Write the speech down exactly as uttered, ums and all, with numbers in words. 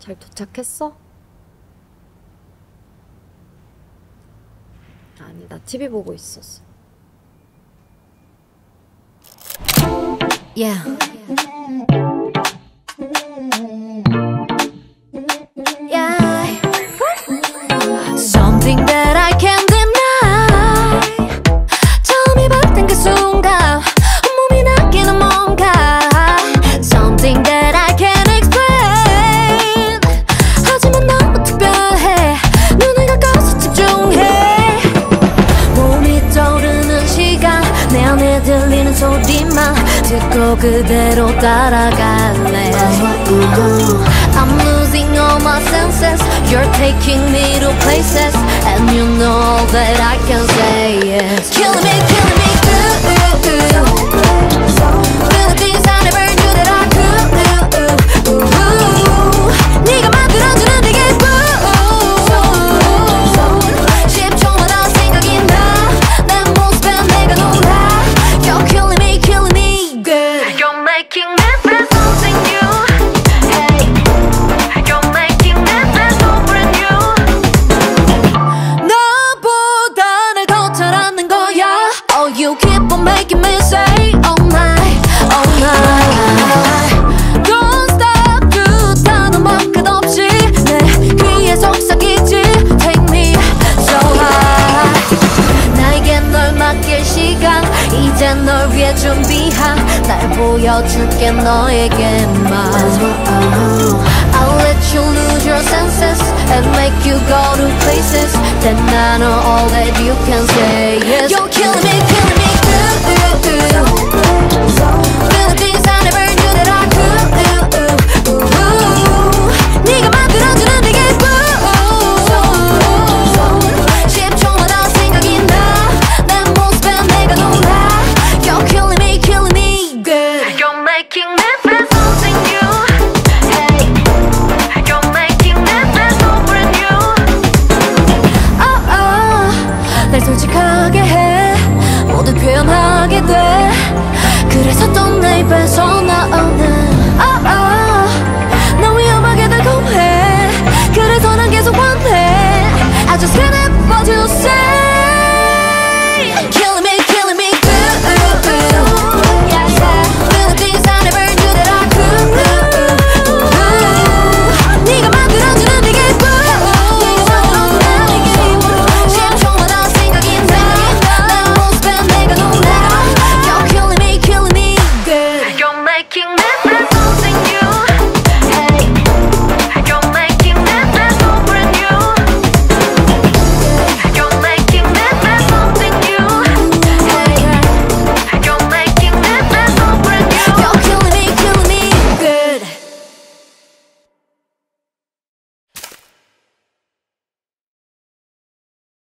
잘 도착했어? 아니, 나 티비 보고 있었어. Yeah. Yeah. Something that I can't deny. 처음 입었던 그 순간 몸이 낚이는 뭔가. Something that I can't explain. 하지만 너무 특별해. 눈을 감고서 집중해. 몸이 떠오르는 시간 내 안에 들리는 소리만 듣고 그대로 따라갈래. I'm losing all my senses. You're taking me to places, and you know that I can say yes. Killing me, killing me, ooh, ooh, ooh. Feel the things I never knew that I could. Ooh, ooh, ooh. 네가 만들어주는 내게 십 초마다 생각이 나. 내 모습에 내가 놀라. You're killing me, killing me, good. You're making me feel something new. Hey, you're making me feel so brand new. 너보다 날 더 잘 아는 거야. Oh, you keep on making me say, oh my, oh my. Don't stop, 듯한 음악 끝없이 내 귀에 속삭이지. Take me so high. 나에게 널 맡길 시간 이제 널 위해 준비한 날 보여줄게 너에게만. I'll let you lose your senses and make you go to places that I know all that you can say yes. You're killing me, killing me, ooh, ooh, ooh. Feel the things I never knew that I could. Ooh, ooh, ooh. 네가 만들어주는 내게 십 초마다 생각이 나. 내 모습에 내가 놀라. You're killing me, killing me, good. You're making me feel something new. Hey, you're making me feel so brand new. Oh, oh, 날 솔직하게 해. 모두 표현하게 돼. 그래서 또 내 입에서 나오는 oh, oh, 너 위험하게 달콤해. 그래서 난 계속 원해. I just can't help what you say. Killing me, killing me, ooh, ooh, ooh. Yeah, yeah. Feel the things I never knew that I could. Ooh, ooh, ooh. 네가 만들어주는 내게 십 초마다 생각이 나. 내 모습에 내가 놀라. You're killing me, killing me, good. You're making me